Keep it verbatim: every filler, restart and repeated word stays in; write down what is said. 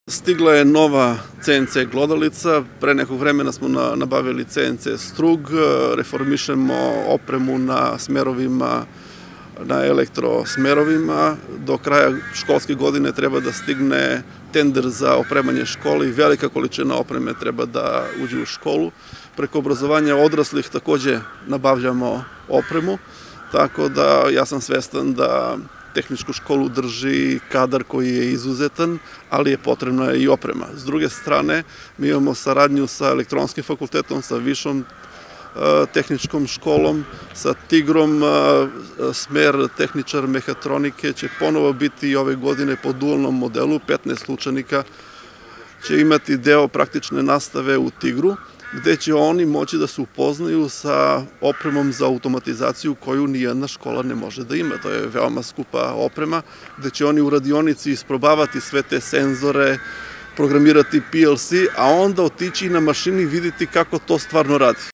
Stigla je nova C N C glodalica, pre nekog vremena smo nabavili C N C strug, reformišemo opremu na smerovima, na elektrosmerovima. Do kraja školske godine treba da stigne tender za opremanje škole i velika količina opreme treba da uđe u školu. Preko obrazovanja odraslih takođe nabavljamo opremu, tako da ja sam svestan da tehničku školu drži kadar koji je izuzetan, ali je potrebna i oprema. S druge strane, mi imamo saradnju sa elektronskim fakultetom, sa višom tehničkom školom, sa Tigrom, smer tehničar mehatronike će ponovo biti i ove godine po dualnom modelu, petnaest učenika će imati deo praktične nastave u Tigru, gde će oni moći da se upoznaju sa opremom za automatizaciju koju nijedna škola ne može da ima. To je veoma skupa oprema, gde će oni u radionici isprobavati sve te senzore, programirati P L C, a onda otići na mašini i vidjeti kako to stvarno radi.